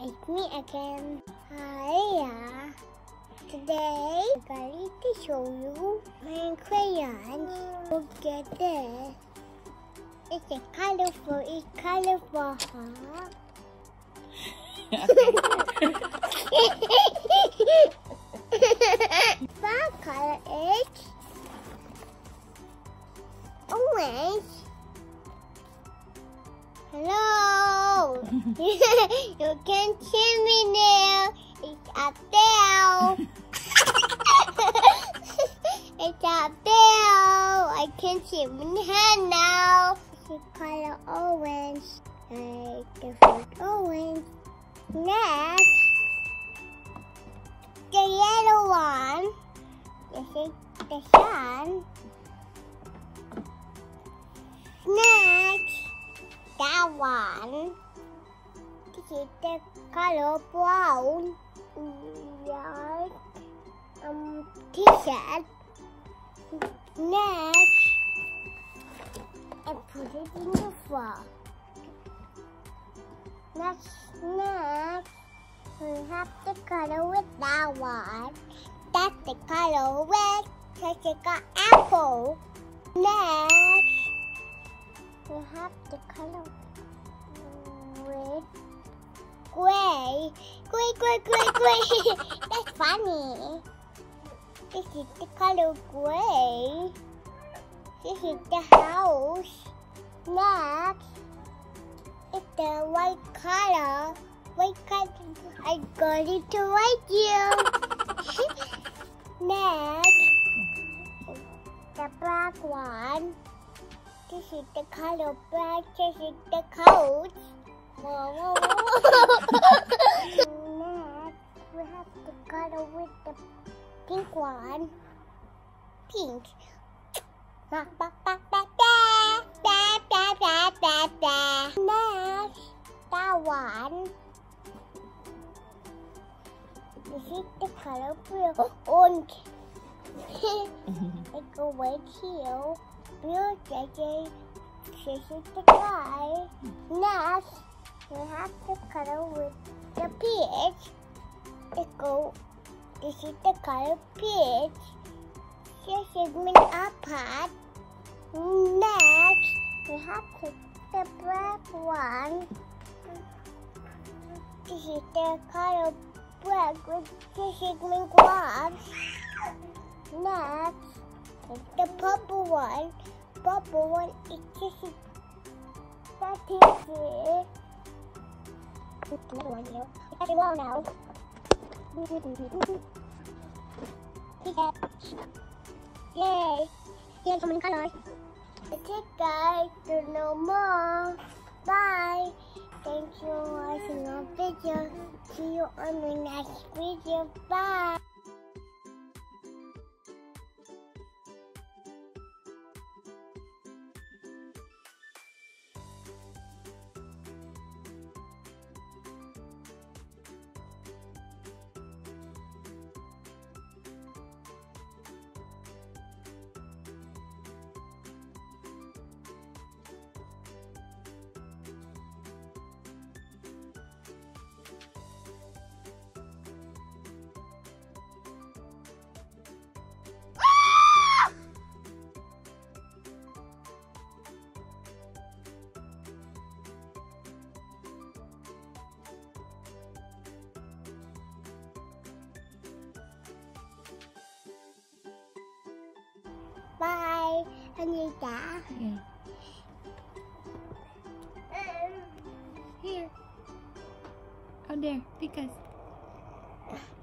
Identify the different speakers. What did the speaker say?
Speaker 1: It's me again, Aaliyah. Today, I'm going to show you my crayons. Look at this. It's colorful, huh? That color is orange. Hello! You can see me now. It's up there. It's up there. I can see my hand now. It's color orange. Like the fruit orange. Next, the yellow one. This is the sun. Next, that one. This is the color brown. Like t-shirt. Next, I put it in the frog. Next, we have the color with that one. That's the color red, because it got apple. Next, we have the color with gray. Gray. That's funny. This is the color gray. This is the house. Next, it's the white color. I got it to write you. Next, the black one. This is the color black. This is the coat. Next, we have the color with the pink one. Pink. Next, that one. This is the color blue. Orange. I go right here. Blue, this is the sky. Next, we have the color with the peach. This is the color peach. This is my apple. Next, we have the black one. This is the color black with this is my glass. Next, the purple one. Purple one is this is that is it. Another one here. It's wall now. Yay! Here's so many colors. Okay guys, to know more. Bye. Thank you for watching our video. See you on the next video. Bye. Bye, Anita.
Speaker 2: Yeah.
Speaker 1: Here.
Speaker 2: Out there, because.